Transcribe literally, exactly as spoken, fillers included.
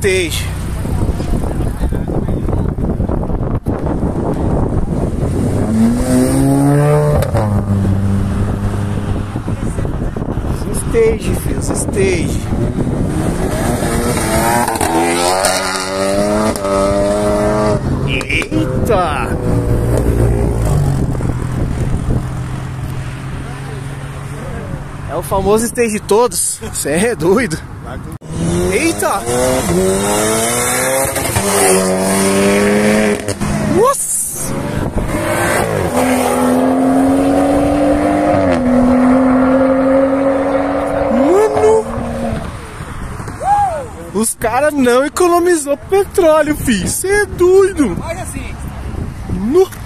stage. Os stage, filho, os stage. Eita! É o famoso stage de todos. Você é doido. Eita! Nossa! Mano! Os caras não economizou petróleo, filho. Você é doido. Olha assim. No...